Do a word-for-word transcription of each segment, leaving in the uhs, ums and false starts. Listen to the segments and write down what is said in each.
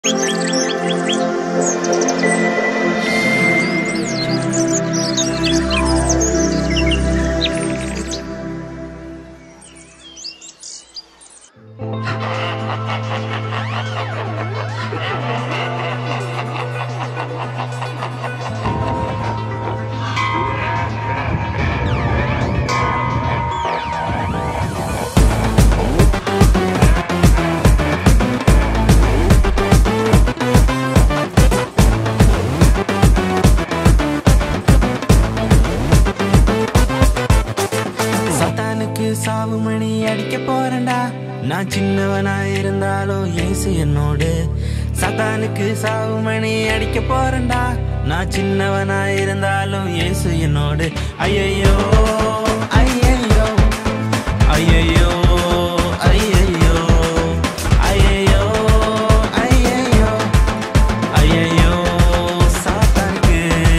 சாவு மணி அடிக்க போறேன்டா நான் சின்னவனா இருந்தாலும் ஏசு என்னோடு சத்தானுக்கு சாவு மணி அடிக்க போறேன்டா நான் சின்னவனா இருந்தாலும் ஏசு என்னோடு ஐயையோ ஐயையோ ஐயையோ ஐயையோ ஐயையோ ஐயையோ ஐயையோ சாத்தானுக்கு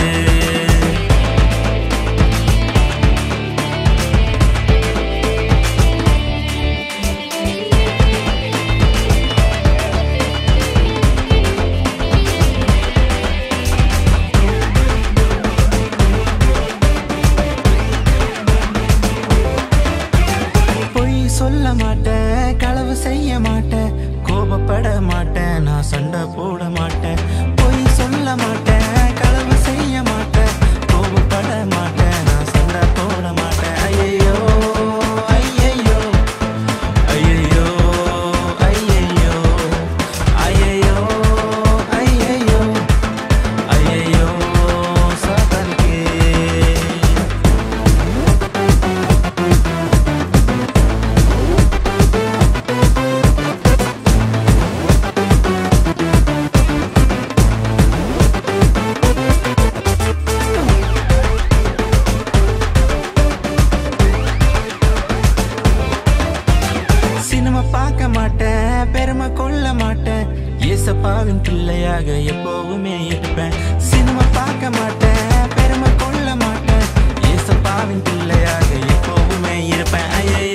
சொல்ல மாட்டேன் களவு செய்ய மாட்டேன் கோபப்பட மாட்டேன் நான் சண்டை போட மாட்டேன் பொய் சொல்ல மாட்டேன் களவு செய்ய மாட்டேன் கோபப்பட மாட்டேன் நான் சண்டை போட மாட்டேன் ஐயையோ ஐயையோ ஐயையோ ஐயையோ ஐயையோ ஐயையோ ஐயையோ சாத்தானுக்கே பார்க்க மாட்டேன் பெருமை கொள்ள மாட்டேன் ஏசப்பாவின் பிள்ளையாக எப்பவுமே இருப்பேன் சினிமா பார்க்க மாட்டேன் பெருமை கொள்ள மாட்டேன் ஏசப்பாவின் பிள்ளையாக எப்பவுமே இருப்பேன் ஐயையோ